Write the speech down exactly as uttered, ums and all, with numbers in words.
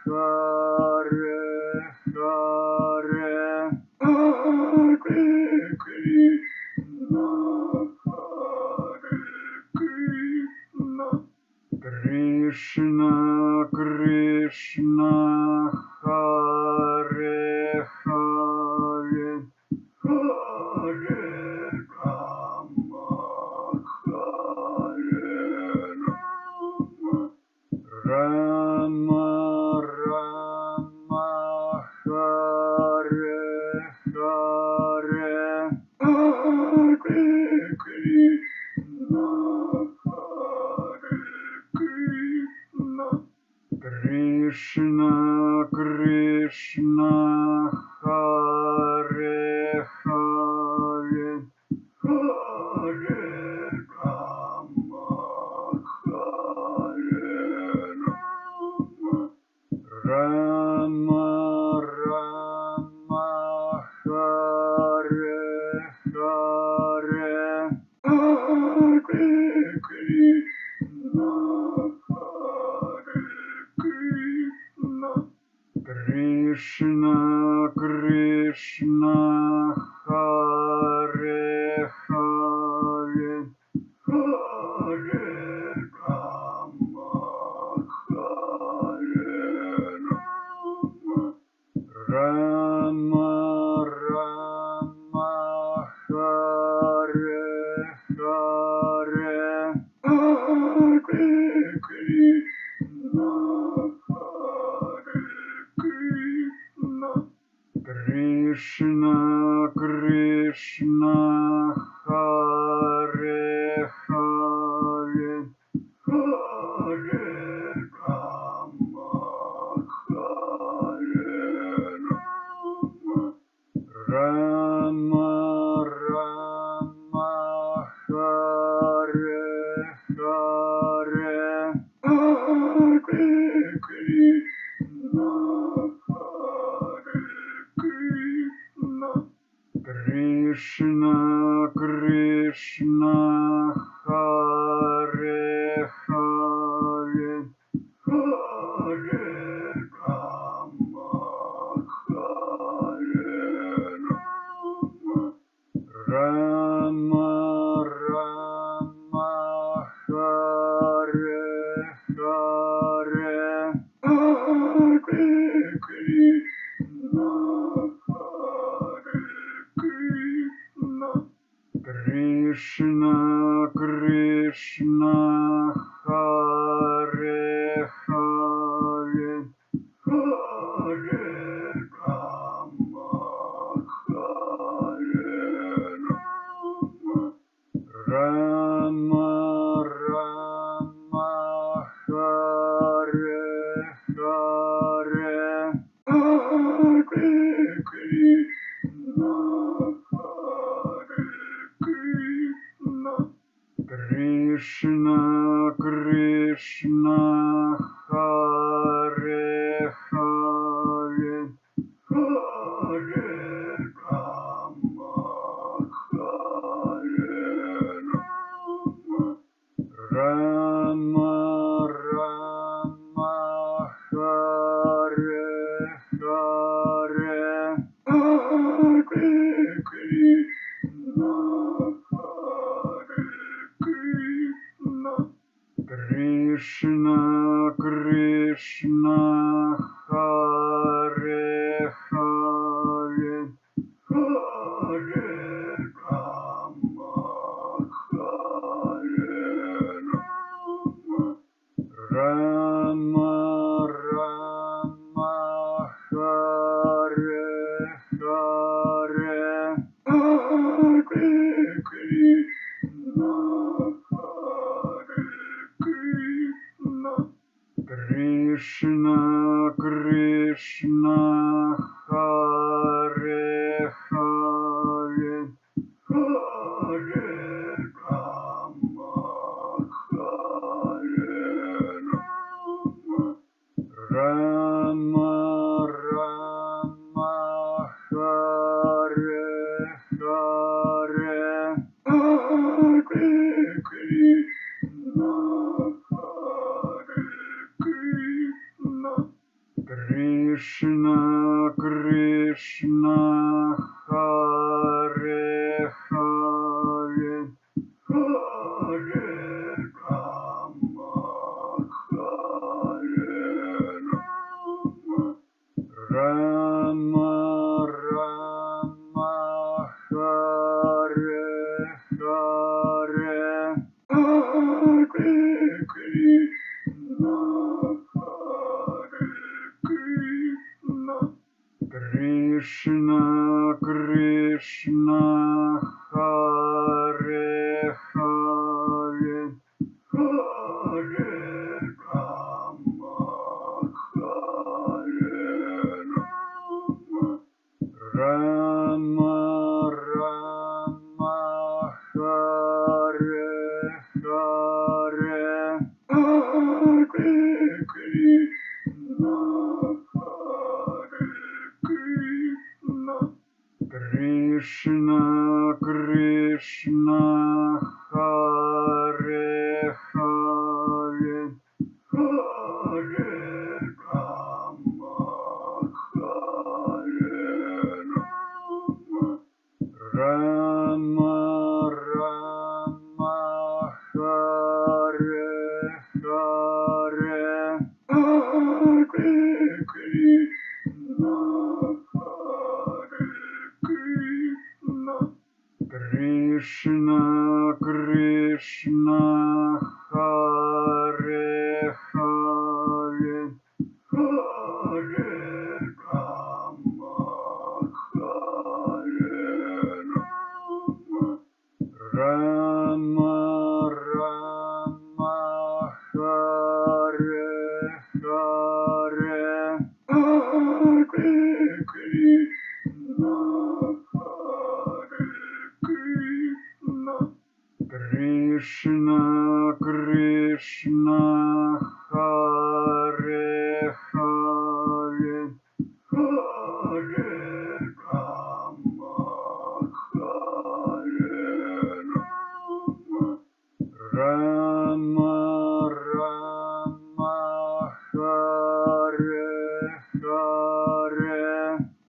Харе, Харе, Харе Кришна, Харе Кришна, Кришна, Кришна, Харе, Харе, Харе Рама, Харе Рама, Рама, Харе, Харе, Харе Кришна, Харе Кришна, Кришна, Кришна, Харе, Харе, Харе Рама, Харе Рама, Рама, Харе, Харе, Харе Кришна, Харе Кришна, Кришна, Кришна, Харе, Харе, Харе Рама, Харе Рама, Рама, Харе, Харе, Харе Кришна, Харе Кришна, Кришна, Кришна, Харе, Харе, Харе Рама, Харе Рама, Рама, Харе, Харе, Харе Кришна, Харе Кришна, Кришна, Кришна, Харе, Харе, Харе Рама, Харе Рама, Рама, Харе, Харе, Харе Кришна, Харе Кришна, Кришна, Кришна, Харе, Харе, Харе Рама, Харе Рама, Рама, Харе, Харе, Харе Кришна, Харе Кришна, Кришна, Кришна, Харе, Харе, Харе Рама, Харе Рама, Рама, Харе, Харе, Харе Кришна, Харе Кришна, Кришна, Кришна, Харе, Харе, Харе Рама, Харе Рама, Рама, Харе, Харе, Харе Кришна, Харе Кришна, Кришна, Кришна, Харе, Харе, Харе Рама, Харе Рама, Рама, Харе, Харе, Харе Кришна, Харе Кришна, Кришна, Кришна, Харе Харе, Харе Рама, Харе Рама, Рама Рама, Харе Харе, Харе Кришна, Харе Кришна, Кришна, Кришна, Харе Харе, Харе Рама, Харе Рама, Рама Рама, Харе Харе, Харе Кришна, Харе Кришна, Кришна, Кришна, Харе Харе, Харе Рама, Харе Рама, Рама Рама, Харе Харе, Харе Кришна, Харе Кришна, Кришна, Кришна, Харе Харе, Харе Рама, Харе Рама, Рама Рама, Харе Харе, Харе Кришна, Харе Кришна, Кришна, Кришна, Харе Харе, Харе Рама, Харе Рама, Рама